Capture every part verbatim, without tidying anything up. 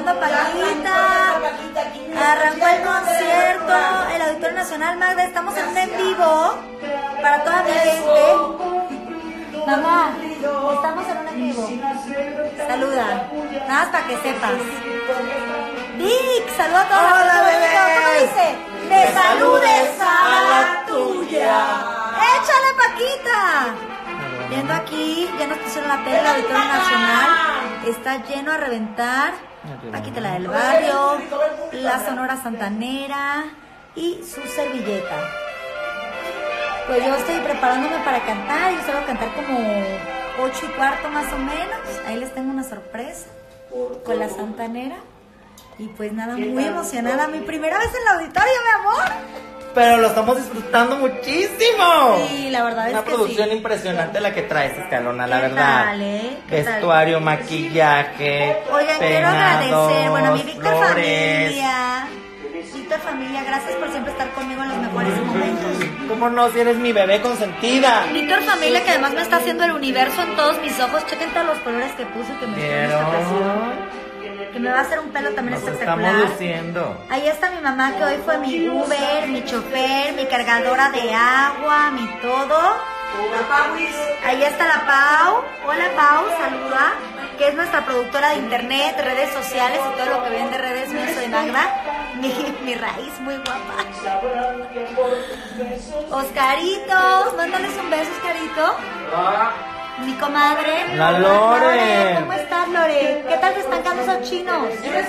saludando a Paquita. Arrancó el concierto, el Auditorio Nacional. Magda, estamos en un en vivo para toda mi gente. Mamá, estamos en un en vivo. Saluda, nada más para que sepas. Vic, saluda a todos. Hola, bebé. ¿Cómo dice? Me saludes a la tuya. ¡Échale, Paquita! Viendo aquí, ya nos pusieron la tele del Auditorio Nacional. Está lleno a reventar. Paquita la del Barrio, la Sonora Santanera y su servilleta. Pues yo estoy preparándome para cantar. Yo suelo cantar como ocho y cuarto más o menos. Ahí les tengo una sorpresa con la Santanera. Y pues nada, muy emocionada. Mi primera vez en el auditorio, mi amor. Pero lo estamos disfrutando muchísimo. Sí, la verdad es Una que producción sí. impresionante la que traes, Escalona, la ¿Qué verdad. tal, eh? ¿Qué tal? Vestuario, maquillaje, Oigan, quiero agradecer, bueno, a mi Víctor flores. Familia. Víctor Familia, gracias por siempre estar conmigo en los mejores momentos. ¿Cómo no? Si eres mi bebé consentida. Víctor Familia, que además me está haciendo el universo en todos mis ojos. Chequen todos los colores que puse que me hizo en esta ocasión. Que me va a hacer un pelo también Nos espectacular. estamos luciendo. Ahí está mi mamá, que hoy fue mi Uber, mi chofer, mi cargadora de agua, mi todo. Ahí está la Pau. Hola, Pau, saluda. Que es nuestra productora de internet, redes sociales y todo lo que ven de redes mío de Magda. Mi, mi raíz muy guapa. Oscarito, mándales un beso, Oscarito. Mi comadre. La Lore. ¿Cómo estás, Lore? ¿Qué tal te están quedando esos chinos?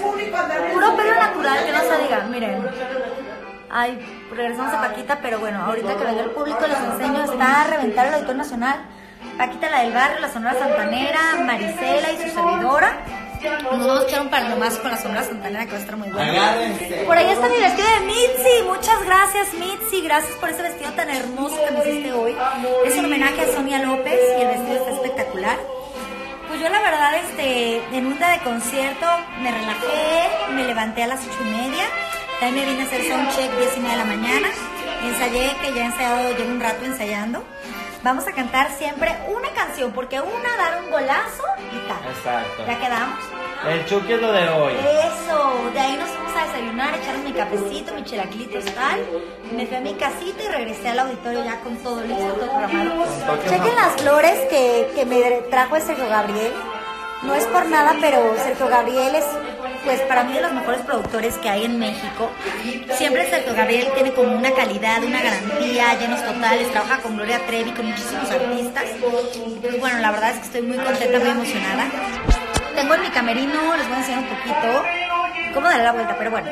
Puro pelo natural, que no se diga. Miren. Ay, regresamos a Paquita, pero bueno, ahorita que venga el público les enseño. Está a reventar el Auditorio Nacional. Paquita la del Barrio, la Sonora Santanera, Marisela y su servidora. Nos vamos a echar un par nomás con la Sonora Santanera, que va a estar muy buena. Agárrense. Por ahí está mi vestido de Mitzi. Muchas gracias, Mitzi. Gracias por ese vestido tan hermoso que me hiciste hoy. Es un homenaje a Sonia López y el vestido está espectacular. Pues yo la verdad, este, en un día de concierto me relajé, me levanté a las ocho y media. También me vine a hacer soundcheck diez y media de la mañana. Ensayé, que ya he ensayado, llevo un rato ensayando. Vamos a cantar siempre una canción, porque una dar un golazo y tal. Exacto. ¿Ya quedamos? El Chucky es lo de hoy. Eso, de ahí nos fuimos a desayunar, echarnos mi cafecito, mi chilaquilitos, tal. Me fui a mi casita y regresé al auditorio ya con todo listo, todo programado. Chequen las flores que, que me trajo el Sergio Gabriel. No es por nada, pero Sergio Gabriel es, pues para mí, de los mejores productores que hay en México. Siempre Sergio Gabriel tiene como una calidad, una garantía, llenos totales, trabaja con Gloria Trevi, con muchísimos artistas. Y pues bueno, la verdad es que estoy muy contenta, muy emocionada. Tengo en mi camerino, les voy a enseñar un poquito cómo darle la vuelta, pero bueno.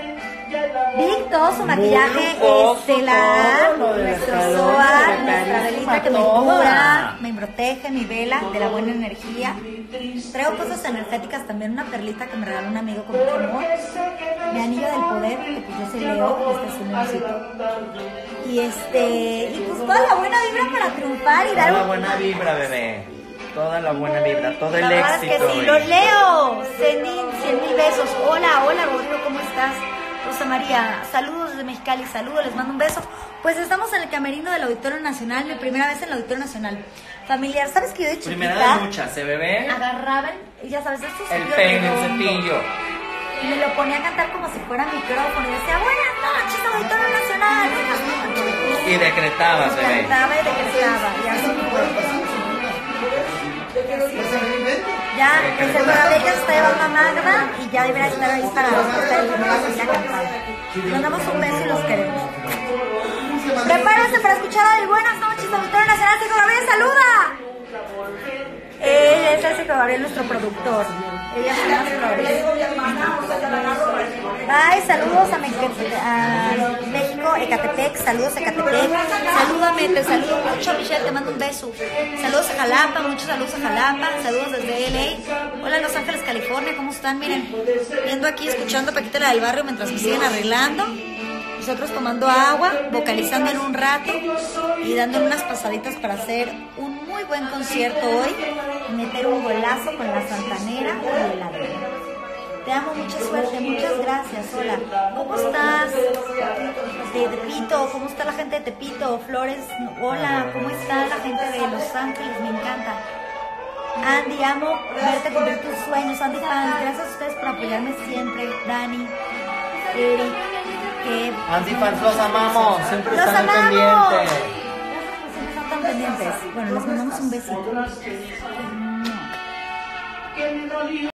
Vic, todo su maquillaje estelar, nuestro Zoar, nuestra velita que me cura, me protege, mi vela de la buena energía. Traigo cosas energéticas también, una perlita que me regaló un amigo con mucho amor. Mi anillo del poder, que pues yo soy Leo, y este es un leoncito. Y este, y pues toda la buena vibra para triunfar y dar Toda la un... buena vibra, bebé. Toda la buena vibra, todo el La verdad éxito. es que sí, bebé. lo leo. Cenin, cien mil besos. Hola, hola, Rodrigo, ¿cómo estás? Rosa María, saludos desde Mexicali, saludos, les mando un beso. Pues estamos en el camerino del Auditorio Nacional, mi primera vez en el Auditorio Nacional. Familiar, ¿sabes que yo de chiquita? Primera de muchas, ¿eh, bebé? Agarraban, y ya sabes, estos El cepillos peine, el redondos, cepillo. y me lo ponía a cantar como si fuera micrófono. Y decía, buenas noches, Auditorio Nacional, buenas noches. Y decretabas, bebé. Cantaba y decretaba, y así fue. Ya, el Sergio Gabriel ya se está llevando a Magda y ya deberá estar ahí para estar el primer a cantar. Les mandamos un beso y los queremos. Prepárense para escuchar el buenas noches, Auditorio Nacional. Sergio Gabriel, saluda. Él es el Sergio Gabriel, nuestro productor. Ella se llama Sergio Gabriel. Bye, saludos a, Meque, a México, Ecatepec, saludos a Ecatepec. Salúdame, te saludo mucho, Michelle, te mando un beso. Saludos a Jalapa, muchos saludos a Jalapa, saludos desde L A. Hola, Los Ángeles, California, ¿cómo están? Miren, viendo aquí, escuchando a Paquita la del Barrio mientras me siguen arreglando. Nosotros tomando agua, vocalizando en un rato y dándole unas pasaditas para hacer un muy buen concierto hoy. Meter un golazo con la Santanera y el ladrón. Te amo, mucha suerte, muchas gracias. Hola, ¿cómo estás? De Tepito, ¿cómo está la gente de Tepito? Flores, hola, ¿cómo está la gente de Los Ángeles? Me encanta. Andy, amo verte cumplir tus sueños. Andy fans, gracias a ustedes por apoyarme siempre. Dani, Eric, que Andy fans, los amamos. Siempre los están amamos. pendientes. Gracias por siempre estar tan pendientes. Bueno, les mandamos un besito.